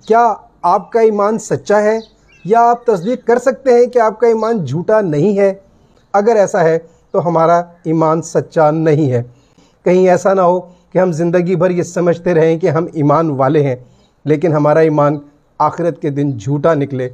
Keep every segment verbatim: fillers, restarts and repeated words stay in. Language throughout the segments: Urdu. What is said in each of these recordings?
کیا آپ کا ایمان سچا ہے یا آپ تصدیق کر سکتے ہیں کہ آپ کا ایمان جھوٹا نہیں ہے؟ اگر ایسا ہے تو ہمارا ایمان سچا نہیں ہے۔ کہیں ایسا نہ ہو کہ ہم زندگی بھر یہ سمجھتے رہیں کہ ہم ایمان والے ہیں لیکن ہمارا ایمان آخرت کے دن جھوٹا نکلے۔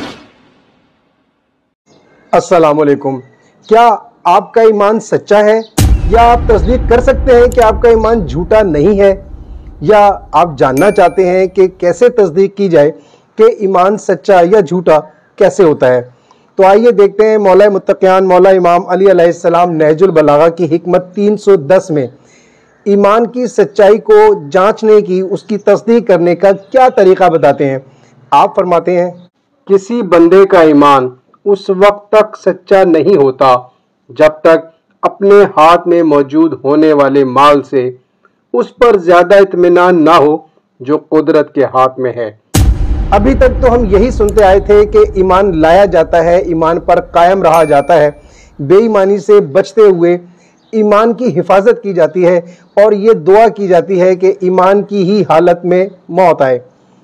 السلام علیکم۔ کیا آپ کا ایمان سچا ہے یا آپ تصدیق کر سکتے ہیں کہ آپ کا ایمان جھوٹا نہیں ہے؟ یا آپ جاننا چاہتے ہیں کہ کیسے تصدیق کی جائے کہ ایمان سچا یا جھوٹا کیسے ہوتا ہے؟ تو آئیے دیکھتے ہیں مولا متقیان مولا امام علی علیہ السلام نہج البلاغہ کی حکمت تین سو دس میں ایمان کی سچائی کو جانچنے کی، اس کی تصدیق کرنے کا کیا طریقہ بتاتے ہیں۔ آپ فرماتے ہیں، کسی بندے کا ایمان اس وقت تک سچا نہیں ہوتا جب تک اپنے ہاتھ میں موجود ہونے والے مال سے اس پر زیادہ اطمینان نہ ہو جو قدرت کے ہاتھ میں ہے۔ ابھی تک تو ہم یہی سنتے آئے تھے کہ ایمان لایا جاتا ہے، ایمان پر قائم رہا جاتا ہے، بے ایمانی سے بچتے ہوئے ایمان کی حفاظت کی جاتی ہے اور یہ دعا کی جاتی ہے کہ ایمان کی ہی حالت میں موت آئے۔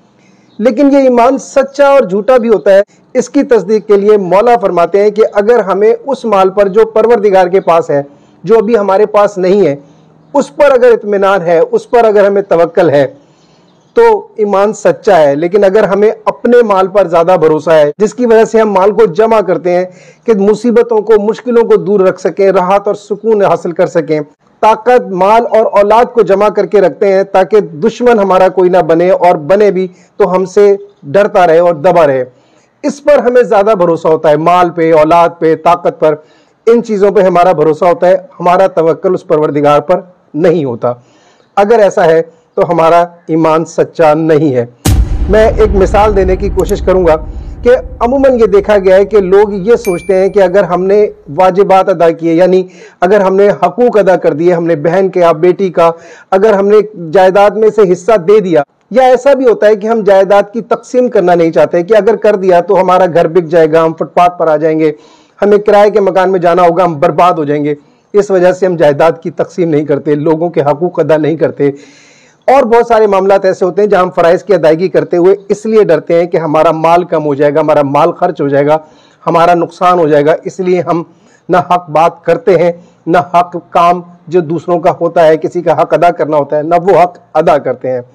لیکن یہ ایمان سچا اور جھوٹا بھی ہوتا ہے۔ اس کی تصدیق کے لیے مولا فرماتے ہیں کہ اگر ہمیں اس مال پر جو پروردگار کے پاس ہے، جو ابھی ہمارے پاس نہیں ہے، اس پر اگر اطمینان ہے، اس پر اگر ہمیں توکل ہے تو ایمان سچا ہے۔ لیکن اگر ہمیں اپنے مال پر زیادہ بھروسہ ہے، جس کی وجہ سے ہم مال کو جمع کرتے ہیں کہ مصیبتوں کو، مشکلوں کو دور رکھ سکیں، راحت اور سکون حاصل کر سکیں، طاقت، مال اور اولاد کو جمع کر کے رکھتے ہیں تاکہ دشمن ہمارا کوئی نہ بنے، اور بنے بھی تو ہم سے ڈرتا رہے اور دبا رہے، اس پر ہمیں زیادہ بھروسہ ہوتا ہے، مال پہ، اولاد پہ، طاقت پر، ان چیزوں پہ ہمارا بھروسہ ہوتا ہے، ہمارا توکل اس پروردگار پر نہیں ہوتا۔ اگر ایسا ہے تو ہمارا ایمان سچا نہیں ہے۔ میں ایک مثال دینے کی کوشش کروں گا کہ عموماً یہ دیکھا گیا ہے کہ لوگ یہ سوچتے ہیں کہ اگر ہم نے واجبات ادا کیے، یعنی اگر ہم نے حقوق ادا کر دیے، ہم نے بہن کے یا بیٹی کا، اگر ہم نے جائیداد میں سے حصہ دے دیا، یا ایسا بھی ہوتا ہے کہ ہم جائیداد کی تقسیم کرنا نہیں چاہتے کہ اگر کر دیا تو ہمارا گھر بک جائے گا، ہم فٹ پاتھ پر آ جائیں گے، ہمیں کرائے کے مکان میں جانا ہوگا، ہم برباد ہو جائیں گے، اس وجہ سے ہم جائیداد کی تقسیم نہیں کرتے، لوگوں کے حقوق ادا نہیں کرتے۔ اور بہت سارے معاملات ایسے ہوتے ہیں جہاں ہم فرائض کی ادائیگی کرتے ہوئے اس لیے ڈرتے ہیں کہ ہمارا مال کم ہو جائے گا، ہمارا مال خرچ ہو جائے گا، ہمارا نقصان ہو جائے گا، اس لیے ہم نہ حق بات کرتے ہیں، نہ حق کام جو دوسروں کا ہوتا ہے، کسی کا حق ادا کرنا ہوتا ہے، نہ وہ حق ادا کرتے ہیں۔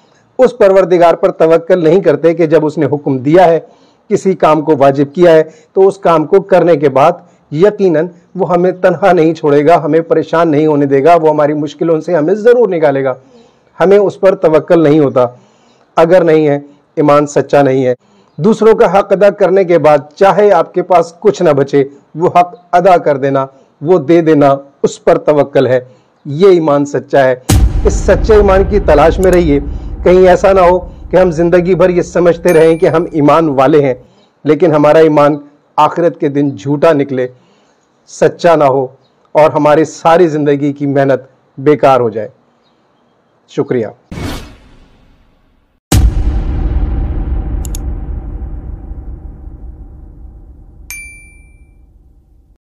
اس پروردگار پر توکل نہیں کرتے کہ جب اس نے حکم دیا ہے، کسی کام کو واجب کیا ہے، تو اس کام کو کرنے کے بعد یقیناً وہ ہمیں تنہا نہیں چھوڑے گا، ہمیں پریشان نہیں ہونے دے گا، وہ ہماری مشکلوں سے ہمیں ضرور نکالے گا۔ ہمیں اس پر توکل نہیں ہوتا۔ اگر نہیں ہے، ایمان سچا نہیں ہے۔ دوسروں کا حق ادا کرنے کے بعد چاہے آپ کے پاس کچھ نہ بچے، وہ حق ادا کر دینا، وہ دے دینا، اس پر توکل ہے۔ یہ ایمان سچا ہے۔ اس سچے ایمان کی تلاش میں رہیے۔ کہیں ایسا نہ ہو کہ ہم زندگی بھر یہ سمجھتے رہیں کہ ہم ایمان والے ہیں لیکن ہمارا ایمان آخرت کے دن جھوٹا نکلے، سچا نہ ہو، اور ہماری ساری زندگی کی محنت بیکار ہو جائے۔ شکریہ۔